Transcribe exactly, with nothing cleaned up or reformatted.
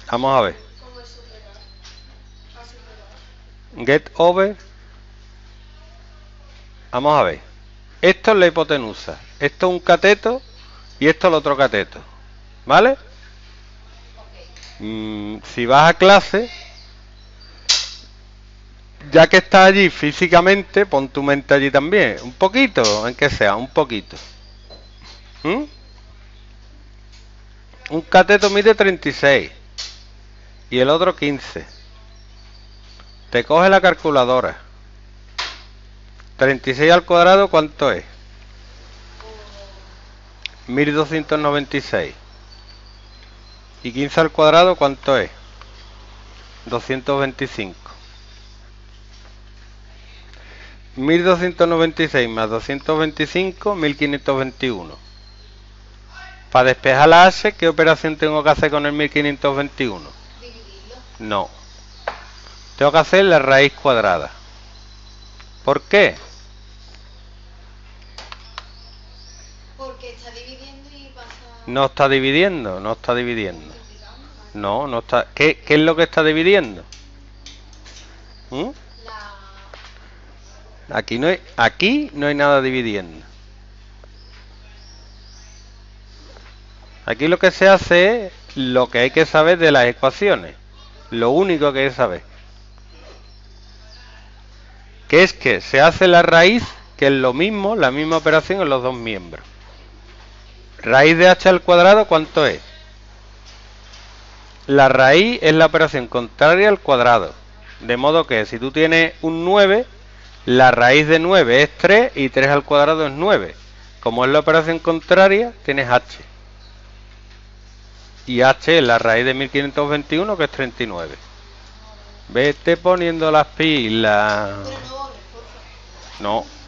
Vamos a ver. Get over. Vamos a ver. Esto es la hipotenusa. Esto es un cateto y esto es el otro cateto. ¿Vale? Mm, si vas a clase, ya que estás allí físicamente, pon tu mente allí también. Un poquito, aunque sea, un poquito. ¿Mm? Un cateto mide treinta y seis y el otro quince. Te coge la calculadora. treinta y seis al cuadrado, ¿cuánto es? mil doscientos noventa y seis. ¿Y quince al cuadrado, cuánto es? doscientos veinticinco. mil doscientos noventa y seis más doscientos veinticinco, mil quinientos veintiuno. Para despejar la h, ¿qué operación tengo que hacer con el mil quinientos veintiuno? Dividirlo. No. Tengo que hacer la raíz cuadrada. ¿Por qué? Porque está dividiendo y pasa... No está dividiendo, no está dividiendo. No, no está. ¿Qué, qué es lo que está dividiendo? ¿Mm? La... Aquí no hay, aquí no hay nada dividiendo. Aquí lo que se hace es lo que hay que saber de las ecuaciones. Lo único que hay que saber. Que es que se hace la raíz, que es lo mismo, la misma operación en los dos miembros. Raíz de h al cuadrado, ¿cuánto es? La raíz es la operación contraria al cuadrado. De modo que si tú tienes un nueve, la raíz de nueve es tres y tres al cuadrado es nueve. Como es la operación contraria, tienes h. Y h es la raíz de mil quinientos veintiuno, que es treinta y nueve. Vete poniendo las pilas. Pero no, por favor. No.